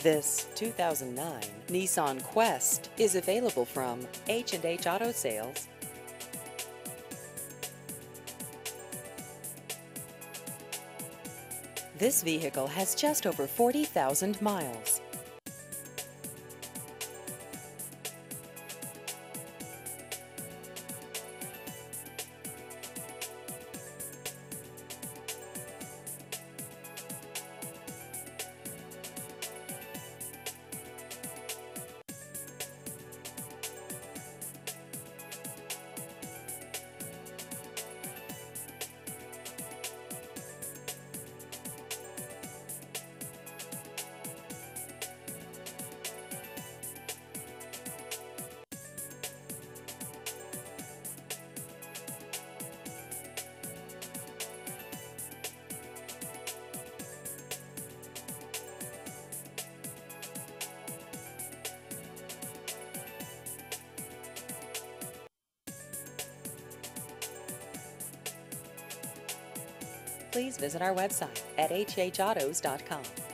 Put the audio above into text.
This 2009 Nissan Quest is available from H&H Auto Sales. This vehicle has just over 40,000 miles. Please visit our website at hhautos.com.